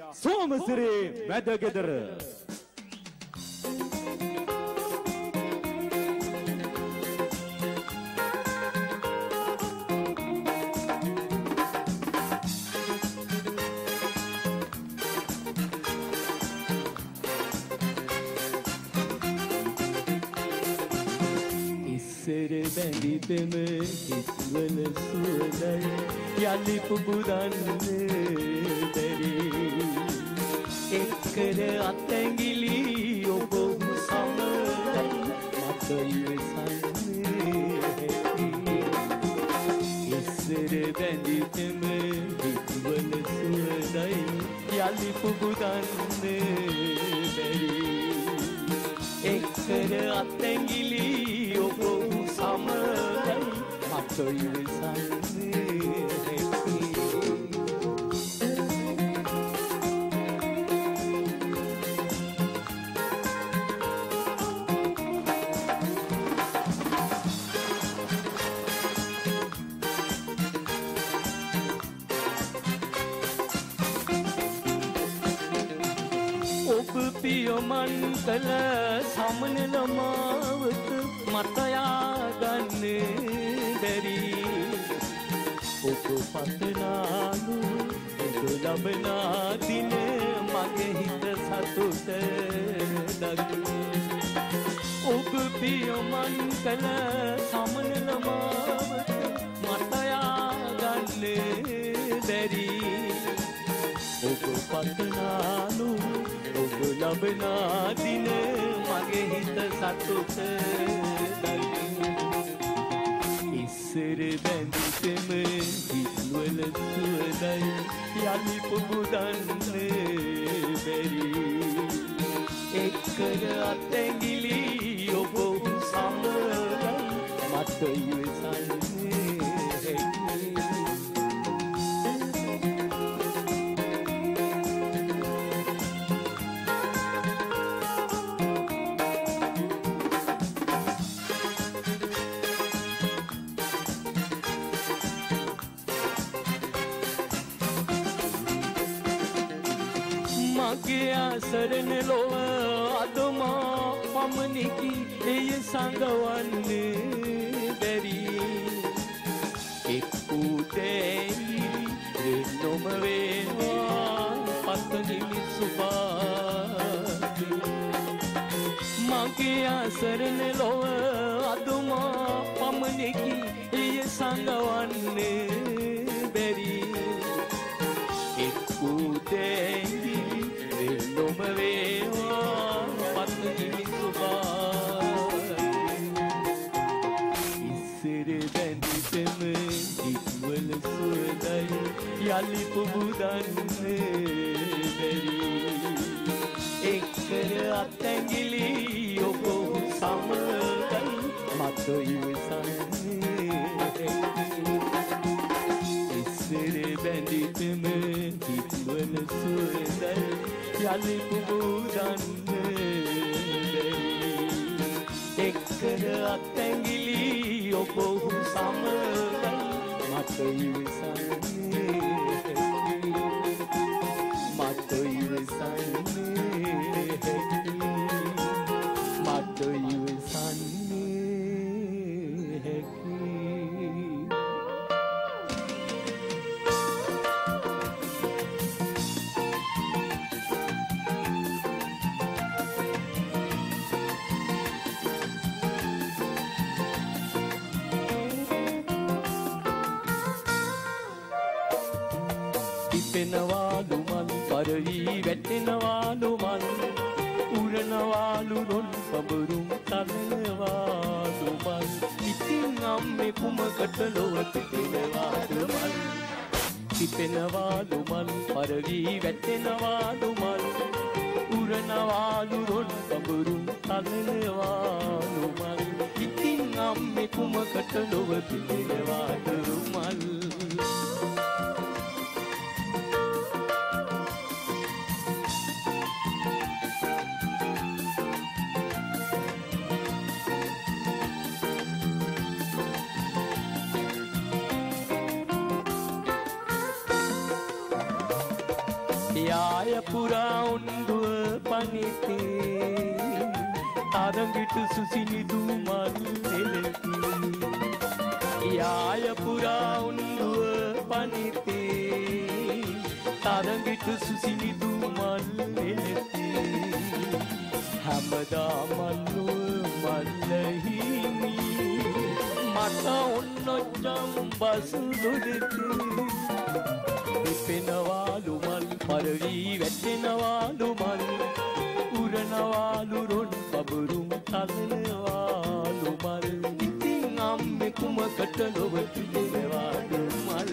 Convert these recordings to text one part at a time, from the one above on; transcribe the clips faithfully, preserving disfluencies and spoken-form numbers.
සෝමසිරි මැදගෙදර බැඳිතම කිස්වල සුවඳයි යලි පුබුදන්නේ බැරි එක්කර අතැඟිලි ඔබ සමගයි මට ඉවසන්නේ ඉස්සර බැඳිතම කිස්වල සුවඳයි යලි පුබුදන්නේ බැරි එක්කර අතැඟිලි ඔබ සමගයි මට ඉවසන්නේ ඔබ පියමන් කළ සමනල මාවත මට යාගන්නේ බැරි ඔබ පතනාලු ඔබ ලබනා දින මගේ හිත සතුට දගි ඔබ පියමන් කළ සමනල මාවත මට යාගන්නේ බැරි ඔබ පතනාලු ඔබ ලබනා දින මගේ හිත සතුට දයි ඉස්සර බැඳිතම හිස්වල සුවඳයි යලි පුබුදන්නේ බැරි එක්කර අතැඟිලි ඔබ සමගයි මට ඉවසන්නේ මගේ අසරණ ලොව අදමා පමණකි එය සංගවන්නේ බැරි එක්කුදැයි නොම වේවා පතනිමි සුපාති මගේ අසරණ ලොව අදමා පමණකි එය සංගවන්නේ බැරි එක්කුදැයි නොම වේවා පතනිමි සුපාති ඉස්සර බැඳිතම හිස්වල සුවඳයි යලි පුබුදන්නේ බැරි එක්කර අතැඟිලි ඔබ සමගයි මට ඉවසන්නේ ඉස්සර බැඳිතම හිස්වල සුවඳයි යලි පුබුදන්නේ බැරි එක්කර අතැඟිලි ඔබ සමගයි මට ඉවසන්නේ මට ඉවසන්නේ මට ඉවසන්නේ හැකි පිපෙනවාලු මල් පරවි වැටෙනවාලු මල් උරනවාලු රොන් පබරුම් තලනවාලු මල් ඉතින් අම්මේ කුමකට ලොව පිපෙනවාලු මල් පිපෙනවාලු මල් පරවි වැටෙනවාලු මල් උරනවාලු රොන් පබරුම් තලනවාලු මල් ඉතින් අම්මේ කුමකට ලොව පිපෙනවාලු මල් යාය පුරා උන්දුව පනිතේ තරඟිට සුසිනිදු මල් එළති යාය පුරා උන්දුව පනිතේ තරඟිට සුසිනිදු මල් එළති හැමදා මල්ලුව මල්ලහිමි මට ඔන්නොච්චම් බසු දොඩති පිපෙනවාලු මල් පරවී වැටෙනවාලු මල් උරනවාලු රොන් බබරුම් තලනවාලු මල් ඉතින් අම්මේ කුමකට ලොව පිපෙනවාලු මල්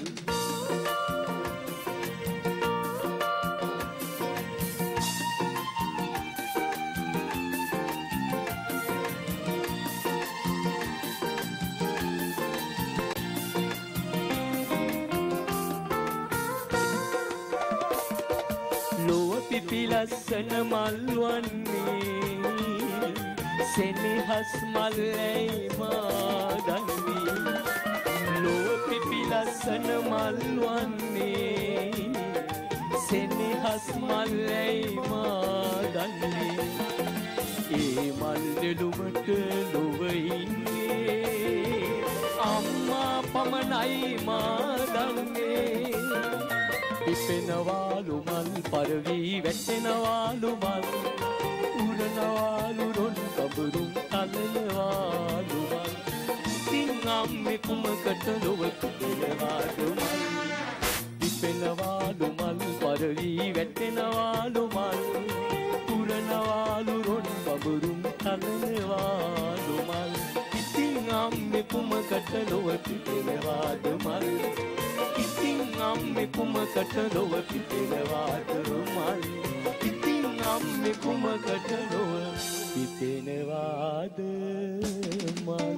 පිපිලස්සන මල් වන්නේ සෙනෙහස් මල්ලයි මාදන්වී ලොව පිපිලස්සන මල් වන්නේ සෙනෙහස් මල්ලයි මාදන්වී ඒ මල් දෙළුමට ලොව ඉන්නේ අම්මා පමණයි මාදන්නේ පිපෙනවාලු මල් පරවී වැටෙනවාලු මල් උරනවාලු රොන් බබරුම් තලනවාලු මල් ඉතින් අම්මේ කුමකට ලොව පිපෙනවාලු මල් පිපෙනවාලු මල් පරවී වැටෙනවාලු මල් උරනවාලු රොන් බබරුම් තලනවාලු මල් ඉතින් අම්මේ කුමකට ලොව පිපෙනවාලු මල් ඉතින් අම්මේ කුමකට ලොව පිපෙනවාද මල් ඉතින් අම්මේ කුමකට ලොව පිපෙනවාද මල්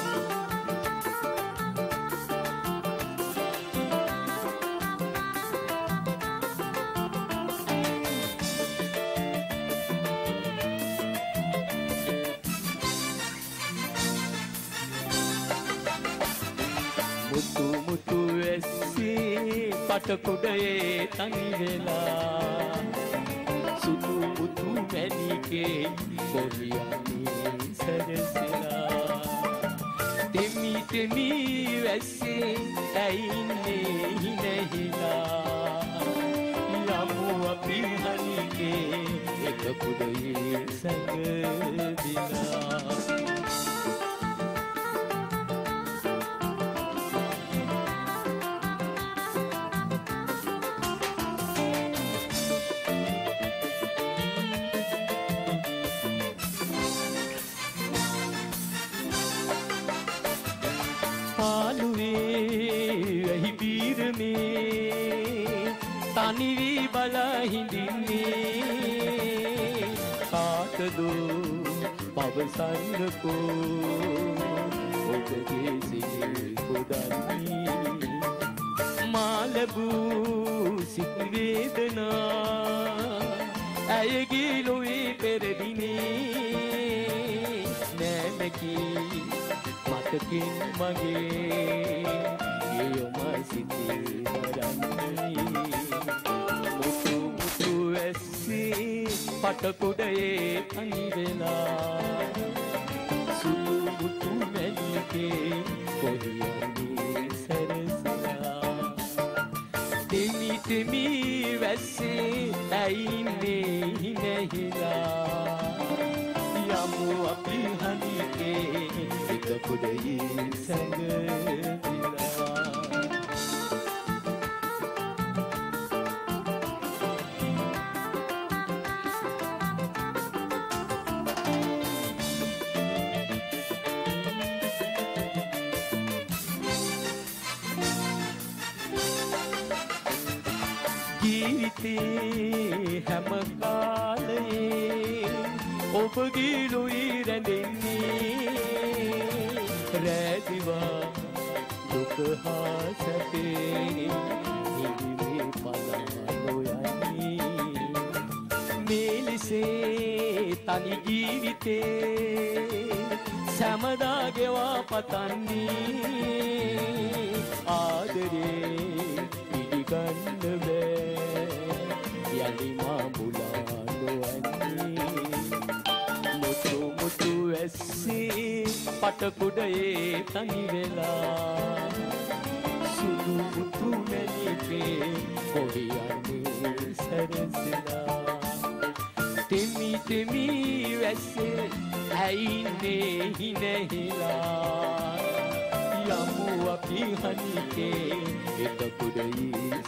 මුතු මුතු ඇස්සේ පටකොඩයේ තනි වෙලා සුදු මුතු මැණිකේ කොරියන්නේ සරසලා දෙමි දෙමි වැස්සේ ඇයින්නේ හිනහිලා යමු අපි හනිකේ එක පුඩේ සැඟවිලා තනිවී බලා හිඳින්නේ කාටදෝ පවසන්නකෝ ඔබගේ සිහිල් පුදන්නේ මා ලැබූ සිත් වේදනා ඇයගේ ලොවේ පෙරදිනේ නෑමකී මතකින් මගේ යොම සිතේ මරන්නේ පටකොඩයේ තනි වෙලා සුදු මුතු මැණිකේ කොරියන්නේ සරසලා දෙමි දෙමි වැස්සේ ඇයින්නේ හිනහිලා යමු අපි හනිකේ එක පොඩේ සැඟවිලා ජීවිතේ හැම කාලයේ ඔබගේ ලොයි රැඳෙන්නේ රැදිවා දුක හා සැපේ නිවිමේ පලා නොයන්නේ මේලිසේ තනි ජීවිතේ සැමදා ගෙවා පතන්නේ ආදරේ පිළිගන්න බෑ යලි මා මුලා නොවන්නේ මුතු මුතු ඇස්සේ පටකුඩේ තනි වෙලා සුදු මුතු මැණිකේ පොඩි යන්නේ සැරසලා තෙමි තෙමි වැස්සේ ඇයිනේ හිනහිලා යමු අපි හනිකේ එක කුඩයි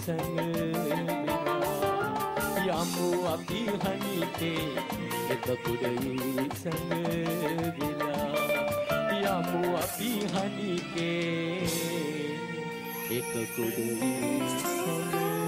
සංගලා යමු අපි හනිකේ එක කුඩයි සංගලා යමු අපි හනිකේ එක කුඩයි සංගලා